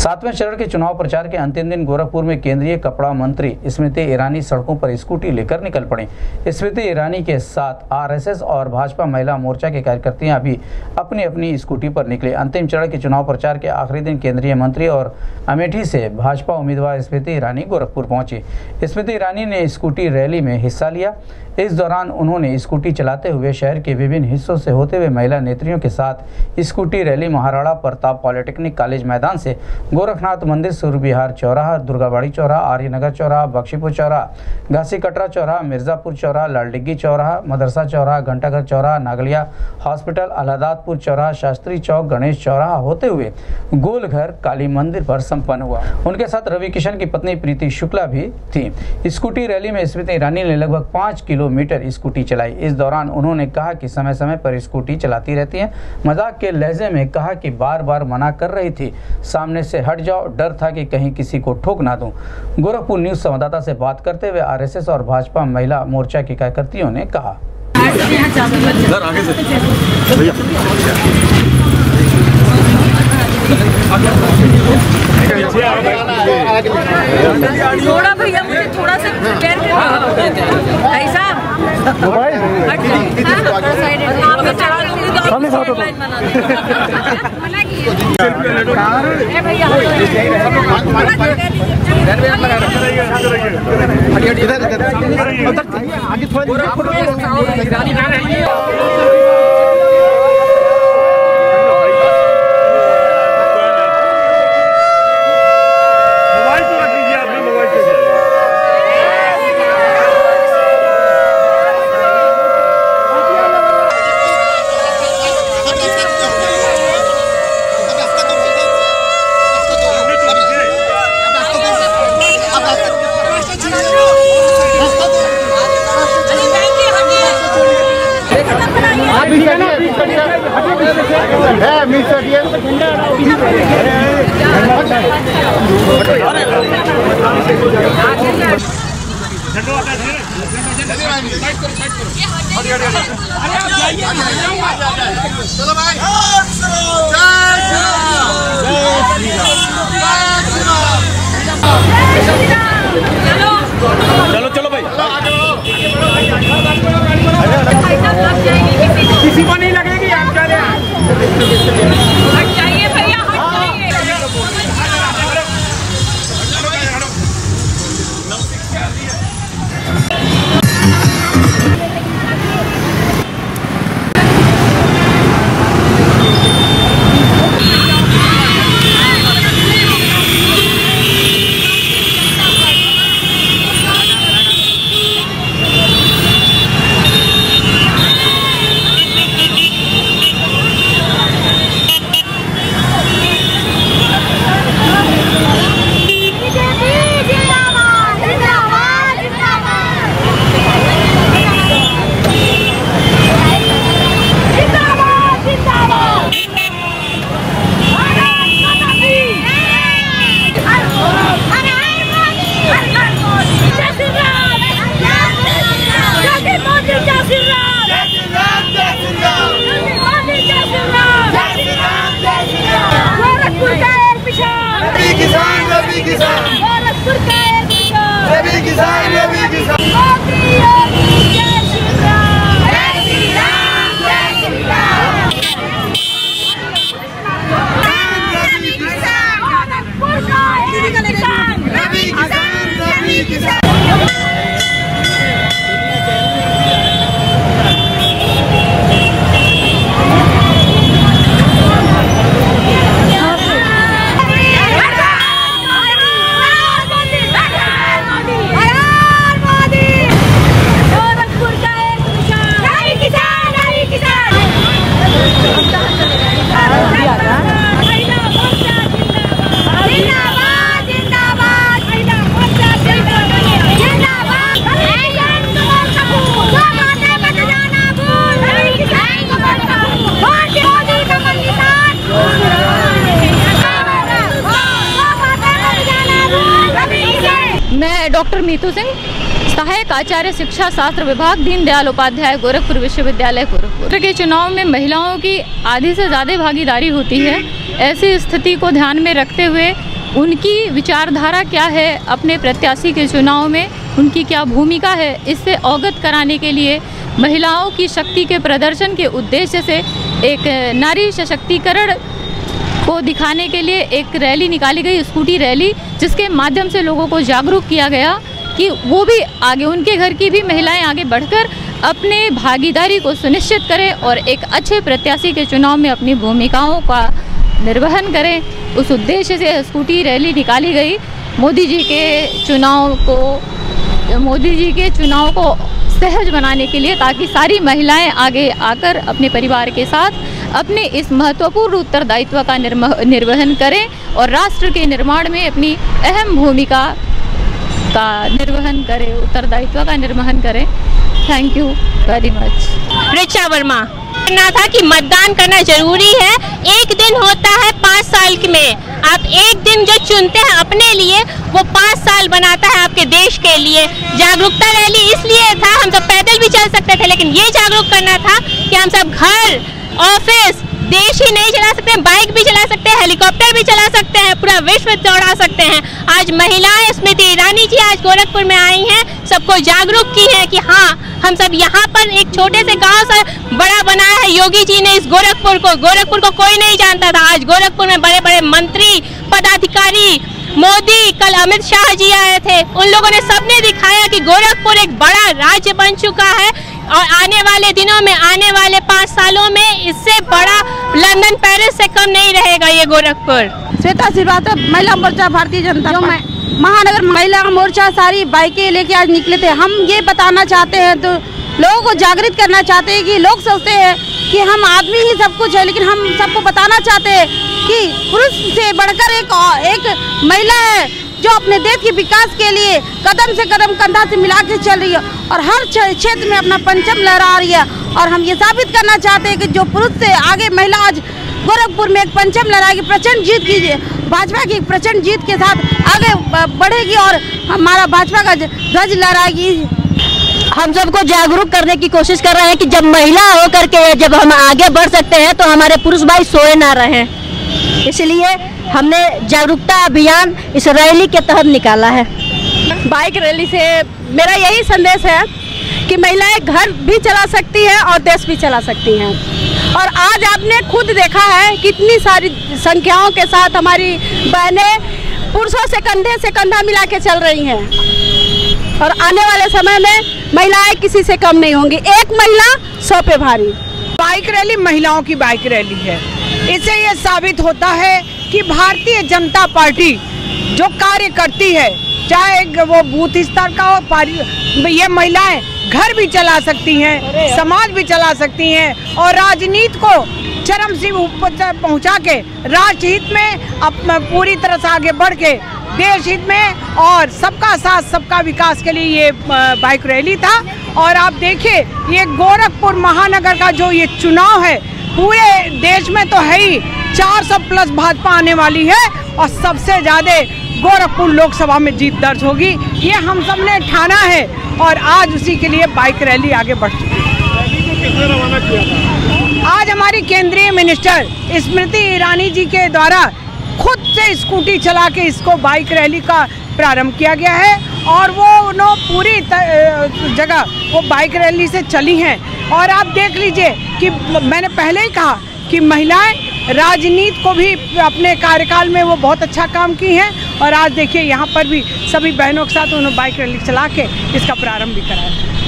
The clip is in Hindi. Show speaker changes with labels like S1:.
S1: सातवें चरण के चुनाव प्रचार के अंतिम दिन गोरखपुर में केंद्रीय कपड़ा मंत्री स्मृति ईरानी सड़कों पर स्कूटी लेकर निकल पड़ी। स्मृति ईरानी के साथ आरएसएस और भाजपा महिला मोर्चा के कार्यकर्तियां भी अपनी अपनी स्कूटी पर निकले। अंतिम चरण के चुनाव प्रचार के आखिरी दिन केंद्रीय मंत्री और अमेठी से भाजपा उम्मीदवार स्मृति ईरानी गोरखपुर पहुंची। स्मृति ईरानी ने स्कूटी रैली में हिस्सा लिया। इस दौरान उन्होंने स्कूटी चलाते हुए शहर के विभिन्न हिस्सों से होते हुए महिला नेत्रियों के साथ scooty rally Maharana Pratap polytechnic college मैदान से गोरखनाथ मंदिर, सूर्य विहार चौराहा, दुर्गाबाड़ी चौराहा, आर्यनगर चौराहा, बख्शीपुर चौराहा, घासी कटरा चौराहा, मिर्जापुर चौराहा, लालडिग्गी चौराहा, मदरसा चौराहा, घंटाघर चौराहा, नागलिया हॉस्पिटल, अलहदादपुर चौराहा, शास्त्री चौक, गणेश चौराहा होते हुए गोलघर काली मंदिर पर संपन्न हुआ। उनके साथ रवि किशन की पत्नी प्रीति शुक्ला भी थी। स्कूटी रैली में स्मृति ईरानी ने लगभग 5 किलोमीटर स्कूटी चलाई। इस दौरान उन्होंने कहा कि समय समय पर स्कूटी चलाती रहती है। मजाक के लहजे में कहा कि बार बार मना कर रही थी, सामने से हट जाओ, डर था कि कहीं किसी को ठोक ना दूं। गोरखपुर न्यूज संवाददाता से बात करते हुए आरएसएस और भाजपा महिला मोर्चा की कार्यकर्तियों ने कहा,
S2: थोड़ा भैया मुझे थोड़ा सा प्रिपेयर भाई साहब चढ़ा दूंगी लाइन बना
S3: चलो भाई,
S2: किसी को नहीं लगेगी। आप क्या हट जाइए भैया,
S4: डॉक्टर मीतू सिंह, सहायक आचार्य शिक्षा शास्त्र विभाग, दीनदयाल उपाध्याय, गोरखपुर विश्वविद्यालय, गोरखपुर। के चुनाव में महिलाओं की आधी से ज़्यादा भागीदारी होती है। ऐसी स्थिति को ध्यान में रखते हुए उनकी विचारधारा क्या है, अपने प्रत्याशी के चुनाव में उनकी क्या भूमिका है, इससे अवगत कराने के लिए महिलाओं की शक्ति के प्रदर्शन के उद्देश्य से एक नारी सशक्तिकरण को दिखाने के लिए एक रैली निकाली गई, स्कूटी रैली, जिसके माध्यम से लोगों को जागरूक किया गया कि वो भी आगे, उनके घर की भी महिलाएं आगे बढ़कर अपने भागीदारी को सुनिश्चित करें और एक अच्छे प्रत्याशी के चुनाव में अपनी भूमिकाओं का निर्वहन करें। उस उद्देश्य से स्कूटी रैली निकाली गई। मोदी जी के चुनाव को सहज बनाने के लिए, ताकि सारी महिलाएं आगे आकर अपने परिवार के साथ अपने इस महत्वपूर्ण उत्तरदायित्व का निर्वहन करें और राष्ट्र के निर्माण में अपनी अहम भूमिका का निर्वहन करें, उत्तरदायित्व का निर्वहन करें। Thank you very much.
S3: Richa Verma. करना था कि मतदान करना जरूरी है। एक दिन होता है 5 साल में, आप एक दिन जो चुनते हैं अपने लिए, वो 5 साल बनाता है आपके देश के लिए। जागरूकता रैली इसलिए था, हम सब पैदल भी चल सकते थे, लेकिन ये जागरूक करना था कि हम सब घर, ऑफिस, देश ही नहीं चला सकते हैं, बाइक भी चला सकते हैं, हेलीकॉप्टर भी चला सकते हैं, पूरा विश्व दौड़ा सकते हैं। आज महिलाएं, स्मृति ईरानी जी आज गोरखपुर में आई हैं, सबको जागरूक की है कि हाँ, हम सब यहाँ पर एक छोटे से गांव से बड़ा बनाया है योगी जी ने इस गोरखपुर को कोई नहीं जानता था। आज गोरखपुर में बड़े बड़े मंत्री, पदाधिकारी, मोदी, कल अमित शाह जी आए थे, उन लोगों ने सबने दिखाया कि गोरखपुर एक बड़ा राज्य बन चुका है और आने वाले दिनों में, आने वाले 5 सालों में इससे बड़ा लंदन, पेरिस से कम नहीं रहेगा ये गोरखपुर।
S5: श्वेता श्रीवास्तव, महिला मोर्चा, भारतीय जनता पार्टी महानगर महिला मोर्चा, सारी बाइकें लेके आज निकले थे। हम ये बताना चाहते हैं, तो लोगों को जागृत करना चाहते हैं कि लोग सोचते हैं कि हम आदमी ही सब कुछ है, लेकिन हम सबको बताना चाहते हैं कि पुरुष से बढ़कर एक महिला है जो अपने देश के विकास के लिए कदम से कदम, कंधा से मिला के चल रही है और हर क्षेत्र में अपना परचम लहरा रही है। और हम ये साबित करना चाहते हैं कि जो पुरुष से आगे महिला आज गोरखपुर में एक परचम लहराएगी, प्रचंड जीत की, भाजपा की प्रचंड जीत के साथ आगे बढ़ेगी और हमारा भाजपा का ध्वज लहराएगी।
S3: हम सबको जागरूक करने की कोशिश कर रहे हैं कि जब महिला होकर के जब हम आगे बढ़ सकते हैं तो हमारे पुरुष भाई सोए ना रहें, इसलिए हमने जागरूकता अभियान इस रैली के तहत निकाला है।
S5: बाइक रैली से मेरा यही संदेश है कि महिलाएं घर भी चला सकती हैं और देश भी चला सकती हैं। और आज आपने खुद देखा है कितनी सारी संख्याओं के साथ हमारी बहनें पुरुषों से कंधा मिला के चल रही हैं और आने वाले समय में महिलाएं किसी से कम नहीं होंगी। एक महिला 100 पे भारी।
S6: बाइक रैली महिलाओं की बाइक रैली है। इससे ये साबित होता है कि भारतीय जनता पार्टी जो कार्य करती है, चाहे वो बूथ स्तर का हो, ये महिलाएं घर भी चला सकती हैं, समाज भी चला सकती हैं और राजनीति को चरम सीमा ऊपर पहुंचा के राष्ट्रहित में पूरी तरह से आगे बढ़ के देश हित में और सबका साथ सबका विकास के लिए ये बाइक रैली था। और आप देखिए, ये गोरखपुर महानगर का जो ये चुनाव है, पूरे देश में तो है ही 400 प्लस भाजपा आने वाली है और सबसे ज़्यादा गोरखपुर लोकसभा में जीत दर्ज होगी, ये हम सब ने ठाना है और आज उसी के लिए बाइक रैली आगे बढ़ चुकी है। आज हमारी केंद्रीय मिनिस्टर स्मृति ईरानी जी के द्वारा खुद से स्कूटी चला के इसको बाइक रैली का प्रारंभ किया गया है और वो पूरी जगह वो बाइक रैली से चली हैं। और आप देख लीजिए कि मैंने पहले ही कहा कि महिलाएं राजनीति को भी अपने कार्यकाल में वो बहुत अच्छा काम की हैं और आज देखिए यहाँ पर भी सभी बहनों के साथ उन्होंने बाइक रैली चला के इसका प्रारंभ भी कराया।